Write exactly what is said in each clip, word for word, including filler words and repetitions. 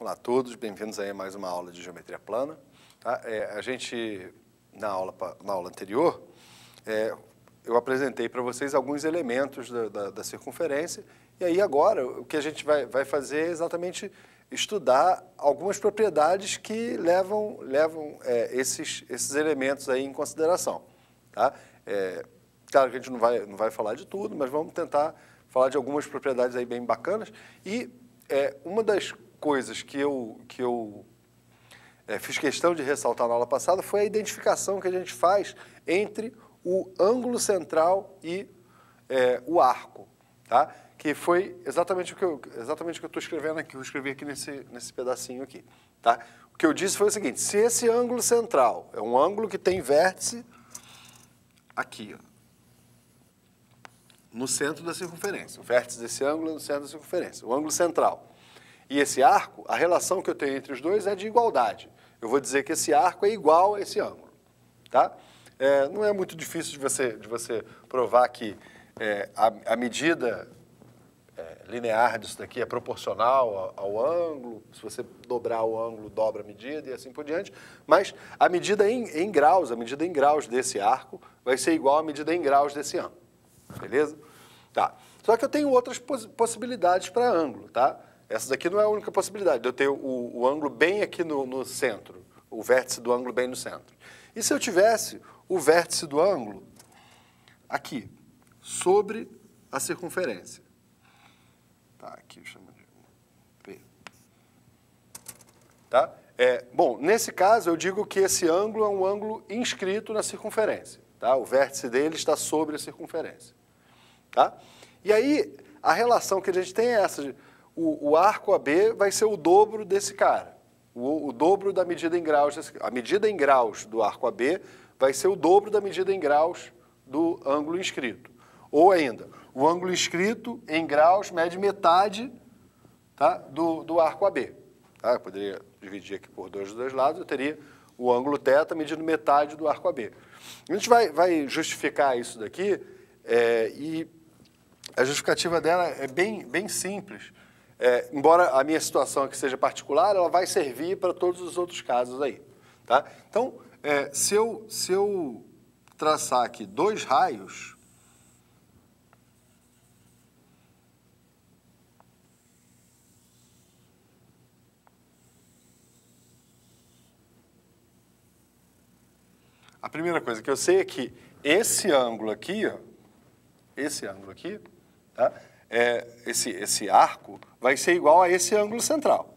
Olá a todos, bem-vindos aí a mais uma aula de geometria plana. Tá? É, a gente, na aula, na aula anterior, é, eu apresentei para vocês alguns elementos da, da, da circunferência, e aí agora o que a gente vai, vai fazer é exatamente estudar algumas propriedades que levam, levam é, esses, esses elementos aí em consideração. Tá? É, claro que a gente não vai, não vai falar de tudo, mas vamos tentar falar de algumas propriedades aí bem bacanas. E é, uma das coisas que eu, que eu é, fiz questão de ressaltar na aula passada foi a identificação que a gente faz entre o ângulo central e é, o arco, tá? Que foi exatamente o que eu exatamente o que eu estou escrevendo aqui, eu escrevi aqui nesse, nesse pedacinho aqui. Tá? O que eu disse foi o seguinte: se esse ângulo central é um ângulo que tem vértice aqui, ó, no centro da circunferência, o vértice desse ângulo é no centro da circunferência, o ângulo central, e esse arco, a relação que eu tenho entre os dois é de igualdade. Eu vou dizer que esse arco é igual a esse ângulo. Tá? É, não é muito difícil de você, de você provar que é, a, a medida é, linear disso daqui é proporcional ao, ao ângulo. Se você dobrar o ângulo, dobra a medida e assim por diante. Mas a medida em, em graus, a medida em graus desse arco vai ser igual à medida em graus desse ângulo. Beleza? Tá. Só que eu tenho outras poss possibilidades para ângulo, tá? Essa daqui não é a única possibilidade. Eu tenho o, o ângulo bem aqui no, no centro, o vértice do ângulo bem no centro. E se eu tivesse o vértice do ângulo aqui, sobre a circunferência? Tá, aqui eu chamo de P. Tá? É, bom, nesse caso eu digo que esse ângulo é um ângulo inscrito na circunferência. Tá? O vértice dele está sobre a circunferência. Tá? E aí, a relação que a gente tem é essa: de, o, o arco A B vai ser o dobro desse cara, o, o dobro da medida em graus. Desse, a medida em graus do arco A B vai ser o dobro da medida em graus do ângulo inscrito. Ou ainda, o ângulo inscrito em graus mede metade, tá, do, do arco A B. Tá? Eu poderia dividir aqui por dois dos dois lados, eu teria o ângulo θ medindo metade do arco A B. A gente vai, vai justificar isso daqui, é, e a justificativa dela é bem, bem simples. É, embora a minha situação aqui seja particular, ela vai servir para todos os outros casos aí. Tá? Então, é, se, eu, se eu traçar aqui dois raios, a primeira coisa que eu sei é que esse ângulo aqui, ó, esse ângulo aqui, tá? É, esse, esse arco vai ser igual a esse ângulo central.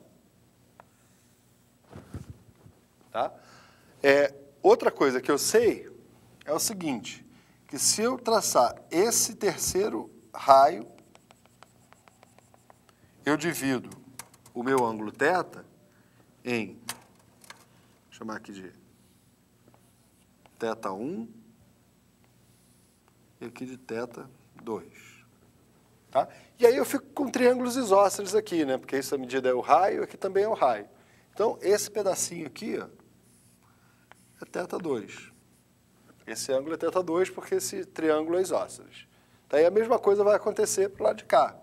Tá? É, outra coisa que eu sei é o seguinte, que se eu traçar esse terceiro raio, eu divido o meu ângulo θ em, vou chamar aqui de θ um e aqui de θ dois. Tá? E aí eu fico com triângulos isósceles aqui, né? Porque essa medida é o raio, aqui também é o raio. Então, esse pedacinho aqui, ó, é θ dois. Esse ângulo é θ dois porque esse triângulo é isósceles. Tá? E a mesma coisa vai acontecer para o lado de cá.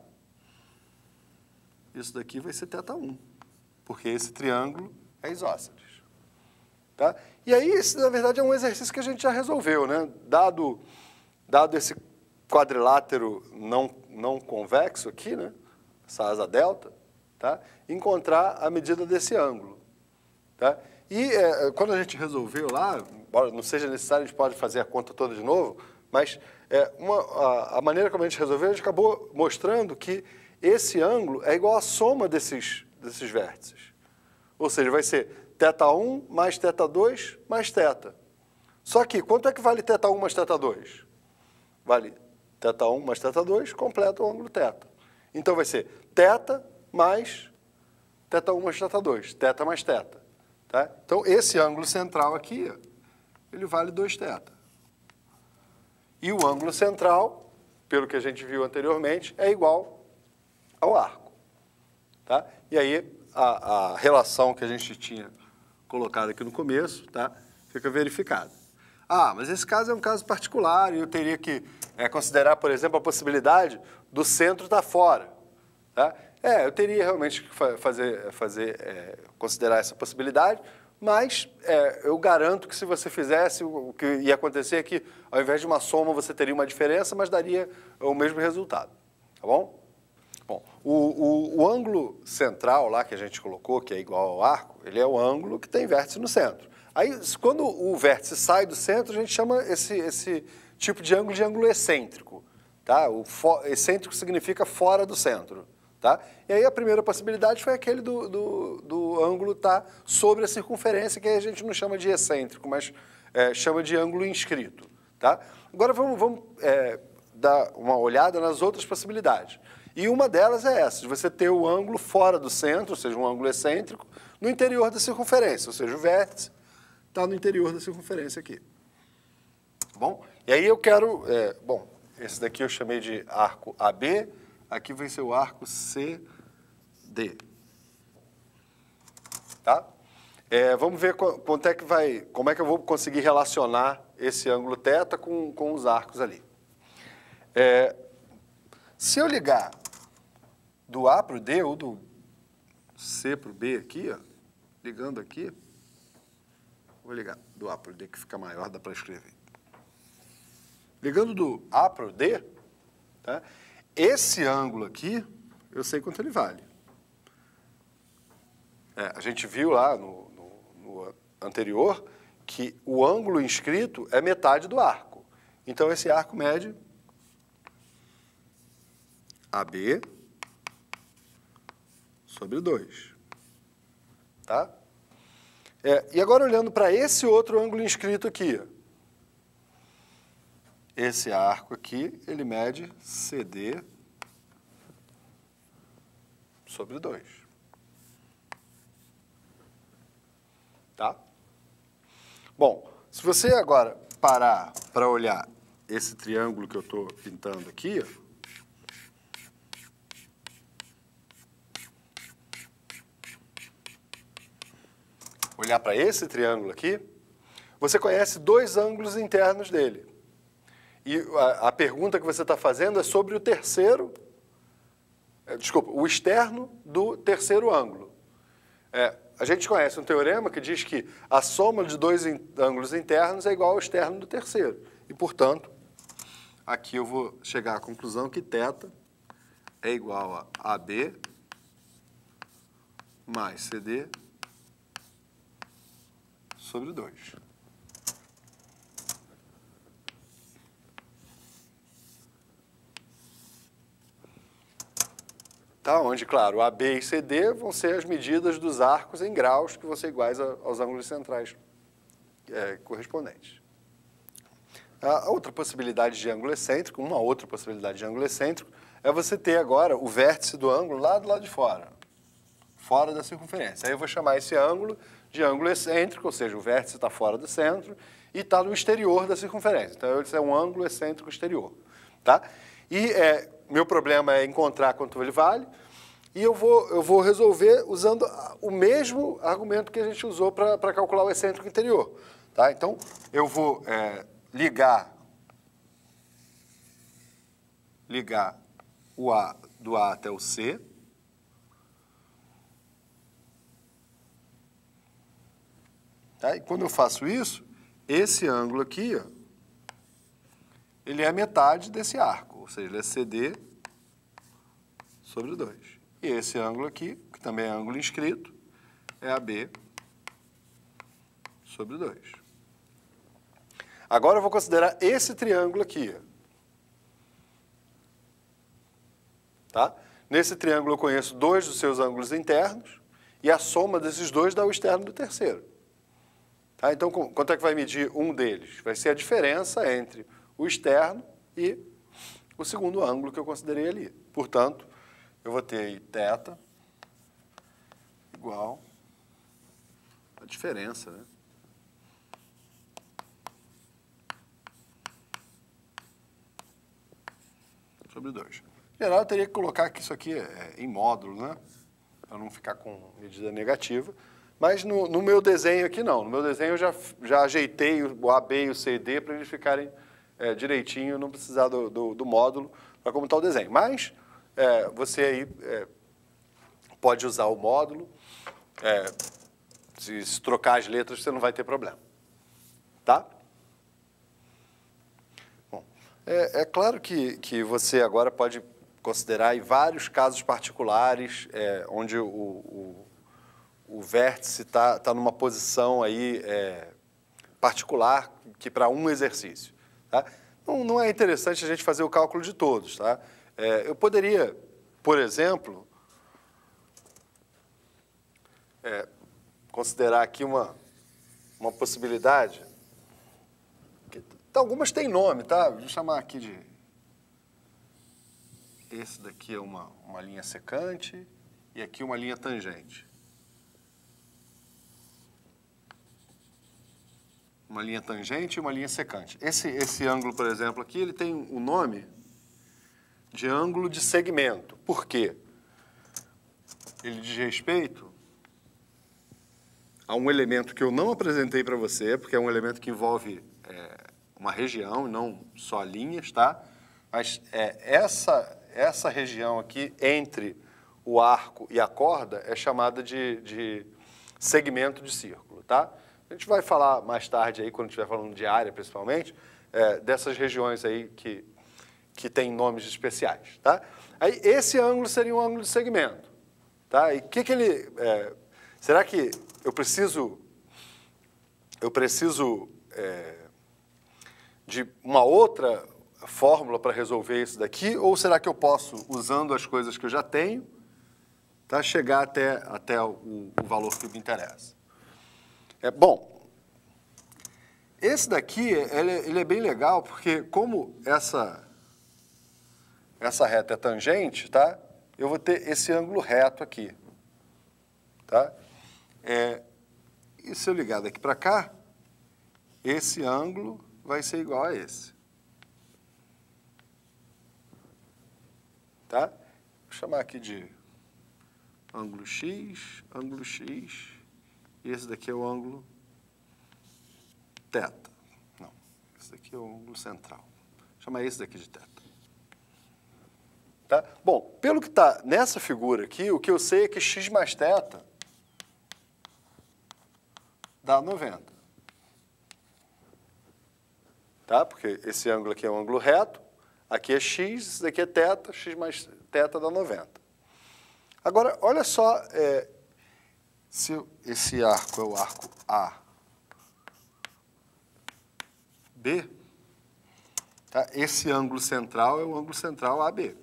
Isso daqui vai ser θ um, porque esse triângulo é isósceles. Tá? E aí, esse, na verdade, é um exercício que a gente já resolveu, né? Dado, dado esse quadrilátero não, não convexo aqui, né? Essa asa delta, tá? Encontrar a medida desse ângulo. Tá? E é, quando a gente resolveu lá, embora não seja necessário, a gente pode fazer a conta toda de novo, mas é, uma, a, a maneira como a gente resolveu, a gente acabou mostrando que esse ângulo é igual à soma desses, desses vértices. Ou seja, vai ser θ um mais θ dois mais θ. Só que, quanto é que vale θ um mais θ dois? Vale θ um mais θ dois, completa o ângulo θ. Então, vai ser θ mais θ um mais θ dois, θ mais θ. Tá? Então, esse ângulo central aqui, ele vale dois θ. E o ângulo central, pelo que a gente viu anteriormente, é igual ao arco. Tá? E aí, a, a relação que a gente tinha colocado aqui no começo, tá? Fica verificada. Ah, mas esse caso é um caso particular e eu teria que é, considerar, por exemplo, a possibilidade do centro estar fora. Tá? É, eu teria realmente que fa fazer, fazer é, considerar essa possibilidade, mas é, eu garanto que se você fizesse, o que ia acontecer é que, ao invés de uma soma, você teria uma diferença, mas daria o mesmo resultado, tá bom? Bom, o, o, o ângulo central lá que a gente colocou, que é igual ao arco, ele é o ângulo que tem vértice no centro. Aí, quando o vértice sai do centro, a gente chama esse, esse tipo de ângulo de ângulo excêntrico, tá? O excêntrico significa fora do centro. Tá? E aí a primeira possibilidade foi aquele do, do, do ângulo estar tá sobre a circunferência, que aí a gente não chama de excêntrico, mas é, chama de ângulo inscrito. Tá? Agora vamos, vamos é, dar uma olhada nas outras possibilidades. E uma delas é essa, de você ter o ângulo fora do centro, ou seja, um ângulo excêntrico, no interior da circunferência, ou seja, o vértice está no interior da circunferência aqui. Bom? E aí eu quero, é, bom, esse daqui eu chamei de arco A B, aqui vai ser o arco C D. Tá? É, vamos ver quanto é que vai, como é que eu vou conseguir relacionar esse ângulo θ com, com os arcos ali. É, se eu ligar do A para o D, ou do C para o B aqui, ó, ligando aqui, vou ligar do A para o D, que fica maior, dá para escrever. Ligando do A para o D, tá? Esse ângulo aqui, eu sei quanto ele vale. É, a gente viu lá no, no, no anterior que o ângulo inscrito é metade do arco. Então, esse arco mede A B sobre dois. Tá? É, e agora, olhando para esse outro ângulo inscrito aqui, ó. Esse arco aqui, ele mede C D sobre dois. Tá? Bom, se você agora parar para olhar esse triângulo que eu estou pintando aqui, ó, olhar para esse triângulo aqui, você conhece dois ângulos internos dele. E a, a pergunta que você está fazendo é sobre o terceiro, é, desculpa, o externo do terceiro ângulo. É, a gente conhece um teorema que diz que a soma de dois in, ângulos internos é igual ao externo do terceiro. E, portanto, aqui eu vou chegar à conclusão que θ é igual a AB mais C D sobre dois. Tá? Onde, claro, A B e C D vão ser as medidas dos arcos em graus que vão ser iguais a, aos ângulos centrais é, correspondentes. A outra possibilidade de ângulo excêntrico, uma outra possibilidade de ângulo excêntrico, é você ter agora o vértice do ângulo lá do lado de fora, fora da circunferência. Aí eu vou chamar esse ângulo de ângulo excêntrico, ou seja, o vértice está fora do centro e está no exterior da circunferência. Então, esse é um ângulo excêntrico exterior. Tá? E é, meu problema é encontrar quanto ele vale, e eu vou, eu vou resolver usando o mesmo argumento que a gente usou para calcular o excêntrico interior. Tá? Então, eu vou é, ligar, ligar o A do A até o C, tá? E quando eu faço isso, esse ângulo aqui, ó, ele é metade desse arco, ou seja, ele é C D sobre dois. E esse ângulo aqui, que também é ângulo inscrito, é A B sobre dois. Agora eu vou considerar esse triângulo aqui. Tá? Nesse triângulo eu conheço dois dos seus ângulos internos, e a soma desses dois dá o externo do terceiro. Tá? Então, quanto é que vai medir um deles? Vai ser a diferença entre o externo e o segundo ângulo que eu considerei ali. Portanto, eu vou ter aí θ igual a diferença, né? Sobre dois. Em geral, eu teria que colocar que isso aqui é em módulo, né? Para não ficar com medida negativa. Mas no, no meu desenho aqui, não. No meu desenho eu já, já ajeitei o A B e o C D para eles ficarem é, direitinho, não precisar do, do, do módulo para computar o desenho. Mas é, você aí é, pode usar o módulo. É, se, se trocar as letras, você não vai ter problema. Tá? Bom, é, é claro que, que você agora pode considerar aí vários casos particulares é, onde o, o, o vértice está tá numa posição aí, é, particular que para um exercício. Tá? Não, não é interessante a gente fazer o cálculo de todos. Tá? É, eu poderia, por exemplo, é, considerar aqui uma, uma possibilidade. Que, algumas têm nome, tá? Vou chamar aqui de... Esse daqui é uma, uma linha secante e aqui uma linha tangente. Uma linha tangente e uma linha secante. Esse, esse ângulo, por exemplo, aqui, ele tem o nome de ângulo de segmento. Por quê? Ele diz respeito a um elemento que eu não apresentei para você, porque é um elemento que envolve é, uma região, não só linhas, tá? Mas é, essa, essa região aqui, entre o arco e a corda, é chamada de, de segmento de círculo, tá? A gente vai falar mais tarde, aí, quando estiver falando de área, principalmente, é, dessas regiões aí que, que têm nomes especiais, tá? Aí, esse ângulo seria um ângulo de segmento, tá? E o que que ele... É, será que eu preciso, eu preciso é, de uma outra fórmula para resolver isso daqui, ou será que eu posso, usando as coisas que eu já tenho, tá, chegar até, até o, o valor que me interessa? É, bom, esse daqui ele, ele é bem legal, porque como essa, essa reta é tangente, tá, eu vou ter esse ângulo reto aqui. Tá? É, e se eu ligar daqui para cá, esse ângulo vai ser igual a esse. Tá? Vou chamar aqui de ângulo X, ângulo X, e esse daqui é o ângulo θ. Não, esse daqui é o ângulo central. Vou chamar esse daqui de θ. Tá? Bom, pelo que está nessa figura aqui, o que eu sei é que x mais θ dá noventa. Tá? Porque esse ângulo aqui é um ângulo reto, aqui é x, esse daqui é θ, x mais θ dá noventa. Agora, olha só, é, se eu, esse arco é o arco A, B, tá? Esse ângulo central é o ângulo central A B.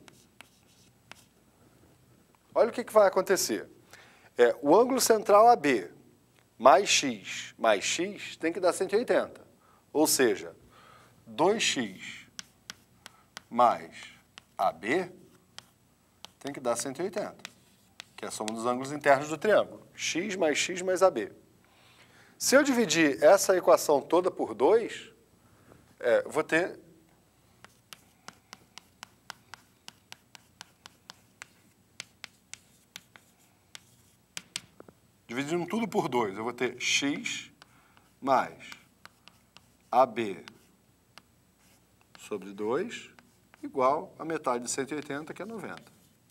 Olha o que, que vai acontecer. É, o ângulo central A B mais x mais x tem que dar cento e oitenta. Ou seja, dois x mais A B tem que dar cento e oitenta, que é a soma dos ângulos internos do triângulo. X mais x mais A B. Se eu dividir essa equação toda por dois, é, vou ter... Dividindo tudo por dois, eu vou ter x mais A B sobre dois igual a metade de cento e oitenta, que é noventa.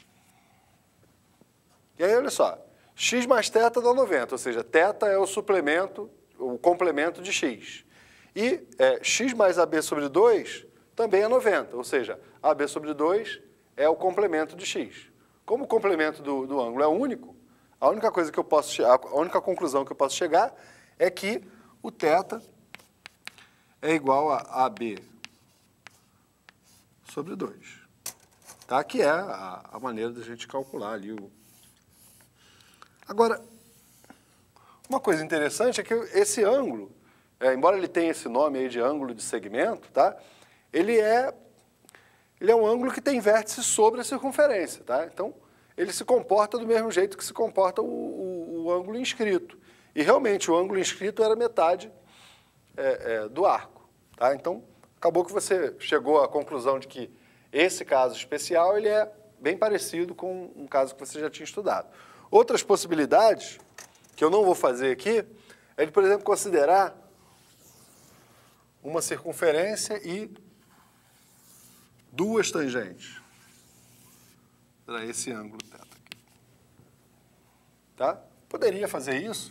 E aí, olha só, x mais θ dá noventa, ou seja, θ é o suplemento, o complemento de x. E é, x mais A B sobre dois também é noventa, ou seja, A B sobre dois é o complemento de x. Como o complemento do, do ângulo é único, a única coisa que eu posso, a única conclusão que eu posso chegar é que o θ é igual a A B sobre dois. Tá? Que é a, a maneira da gente calcular ali o... Agora, uma coisa interessante é que esse ângulo, é, embora ele tenha esse nome aí de ângulo de segmento, tá? ele, é, ele é um ângulo que tem vértice sobre a circunferência. Tá? Então, ele se comporta do mesmo jeito que se comporta o, o, o ângulo inscrito. E, realmente, o ângulo inscrito era metade é, é, do arco. Tá? Então, acabou que você chegou à conclusão de que esse caso especial ele é bem parecido com um caso que você já tinha estudado. Outras possibilidades, que eu não vou fazer aqui, é de, por exemplo, considerar uma circunferência e duas tangentes para esse ângulo θ aqui. Tá? Poderia fazer isso.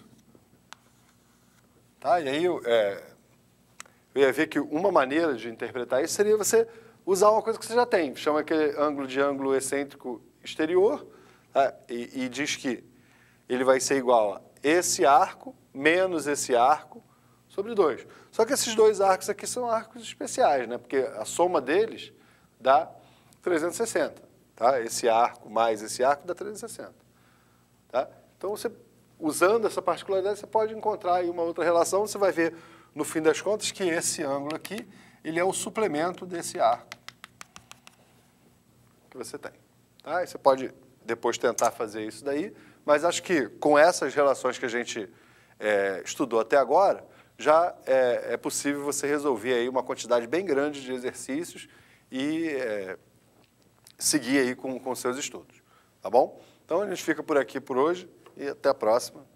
Tá? E aí eu, é, eu ia ver que uma maneira de interpretar isso seria você usar uma coisa que você já tem. Chama aquele ângulo de ângulo excêntrico exterior, tá? e, e diz que ele vai ser igual a esse arco menos esse arco sobre dois. Só que esses dois arcos aqui são arcos especiais, né? Porque a soma deles dá trezentos e sessenta. Tá? Esse arco mais esse arco dá trezentos e sessenta. Tá? Então, você, usando essa particularidade, você pode encontrar aí uma outra relação. Você vai ver, no fim das contas, que esse ângulo aqui ele é o suplemento desse arco que você tem. Tá? E você pode depois tentar fazer isso daí, mas acho que com essas relações que a gente é, estudou até agora, já é, é possível você resolver aí uma quantidade bem grande de exercícios e é, seguir aí com, com seus estudos, tá bom? Então, a gente fica por aqui por hoje e até a próxima.